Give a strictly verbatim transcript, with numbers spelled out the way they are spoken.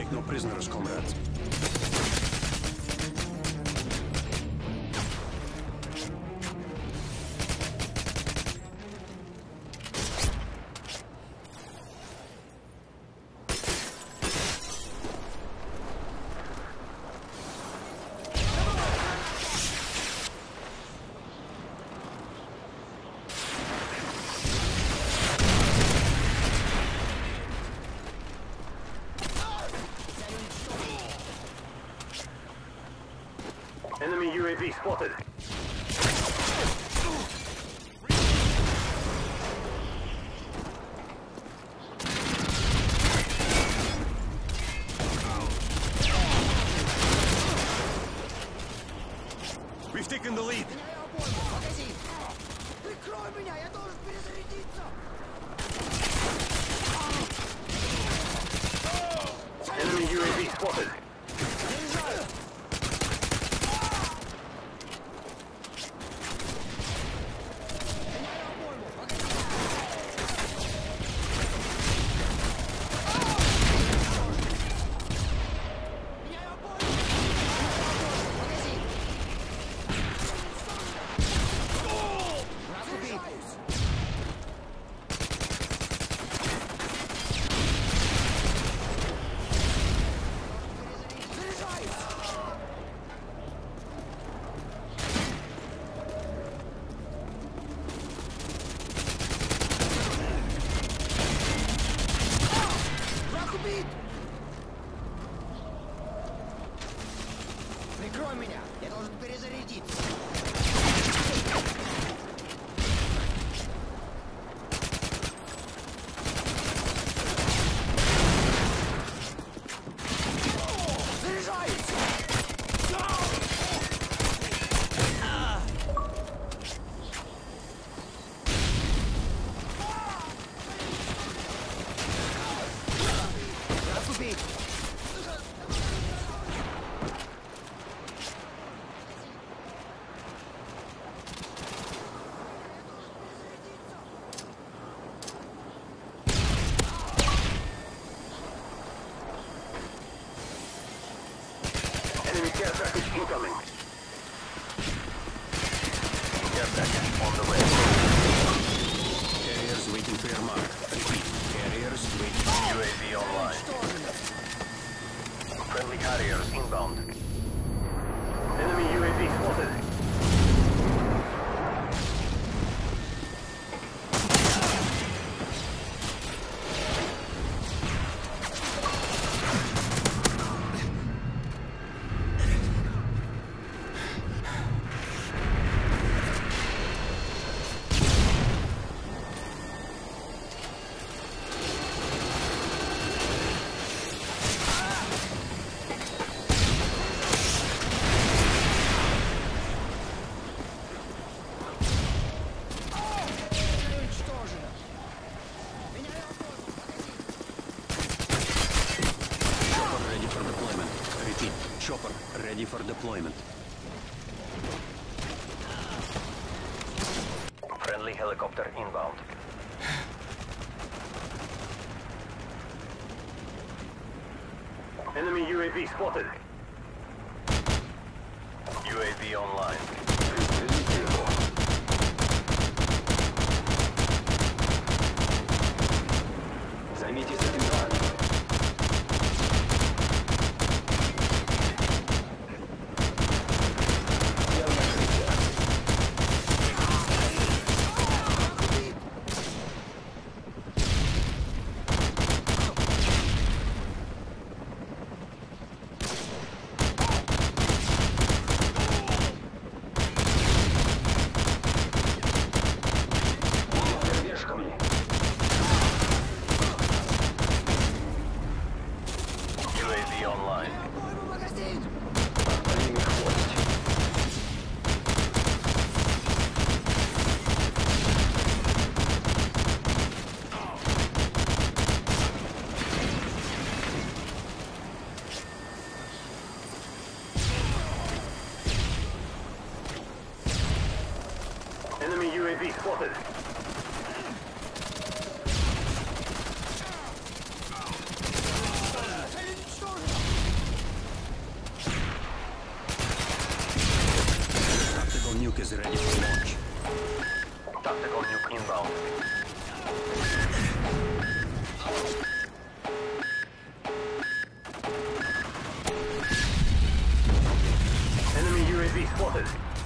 No prisoners, comrades. Enemy U A V spotted. We've taken the lead. Прикрой меня, я должен перезарядиться! Enemy U A V spotted. Прикрой меня, я должен перезарядиться. Enemy care package incoming. Care package on the way. Carriers waiting for your mark. Repeat. Carriers waiting. U A V online. Friendly carriers inbound. Enemy U A V spotted. Chopper ready for deployment. Friendly helicopter inbound. Enemy U A V spotted. U A V online. Займите стабилизацию. Tactical nuke inbound. Enemy U A V spotted.